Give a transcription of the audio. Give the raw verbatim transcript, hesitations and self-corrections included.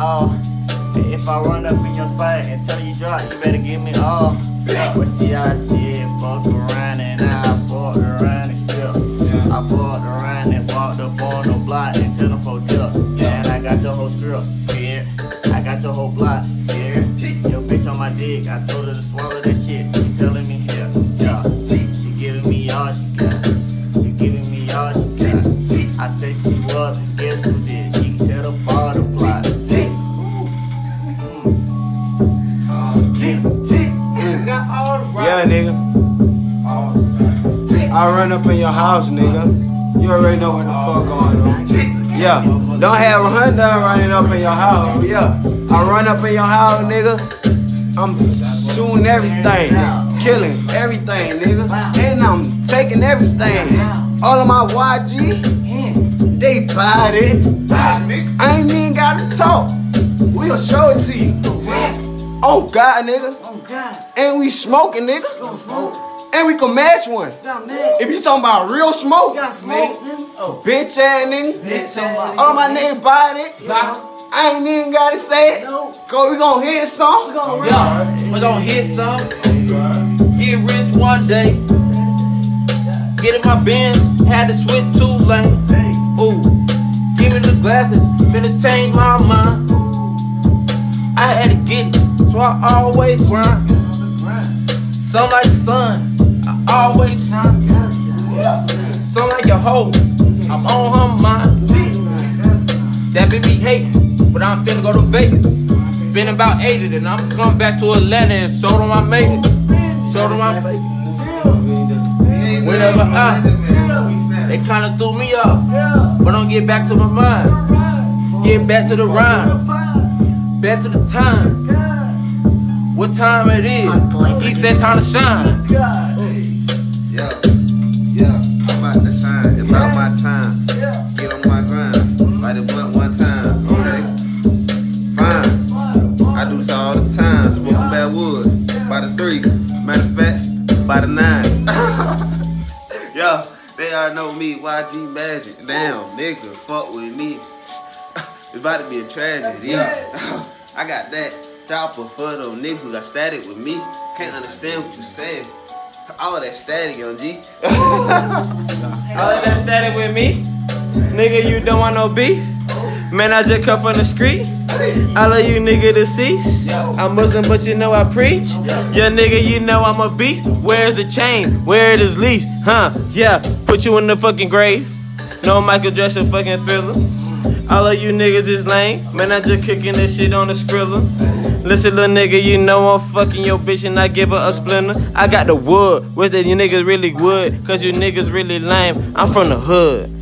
all. If I run up in your spot and tell you drop, you better give me all. But see how shit fuck around and I fucked around and strip. I fucked around and walked up on the block and tell them for duck. Yeah, and I got your whole script, scared. I got your whole block, scared. Your bitch on my dick, I told her to swallow that shit. She telling me here, yeah. She giving me all she got. She giving me all she got. I said she was, and guess who did? She can tell the bar the block. Yeah, nigga. I run up in your house, nigga. You already know what the fuck going on. Yeah, don't have Hundon running up in your house. Yeah, I run up in your house, nigga. I'm shooting everything, killing everything, nigga. And I'm taking everything. All of my Y G, they bought it. I ain't even gotta talk. We'll show it to you. Oh God, nigga. And we smoking, nigga. And we can match one. If you talking about real smoke, bitch ass nigga. All my niggas bought it. I ain't even gotta say it. Cause we gon' hit some. Yeah, we gon' hit some. Get rich one day. Get in my Benz, had to switch two lanes. Ooh, give me the glasses, finna change my mind. I had to get it, so I always grind. Sun like the sun, I always shine. Sun like a hoe, I'm on her mind. That bitch be hating, but I'm finna go to Vegas. Been about eighty, then I'm come back to Atlanta and show them I made it. Show them I made it. Whenever I, they kinda threw me off, but don't get back to my mind. Get back to the rhyme, back to the time. What time it is? He said time to shine. Yeah, yeah, I'm about to shine. It's about my time. Get on my grind. Light it blunt one time. Okay, fine. I do this all the time. Smoking bad wood. By the three. Matter of fact, by the nine. Yo, they already know me. Y G Magic. Damn, nigga, fuck with me. It's about to be a tragedy. Yeah, I got that. Chopper for those niggas who got static with me. Can't understand what you saying. All that static, young G. All of that static with me? Nigga, you don't want no beef? Man, I just come from the street. All of you nigga deceased. I'm Muslim, but you know I preach. Yeah, nigga, you know I'm a beast. Where's the chain? Where it is least? Huh? Yeah, put you in the fucking grave. No Michael Jackson fucking Thriller. All of you niggas is lame. Man, I just kicking this shit on the Skrilla. Listen, little nigga, you know I'm fucking your bitch and I give her a splinter. I got the wood. Wish that you niggas really would, cause you niggas really lame. I'm from the hood.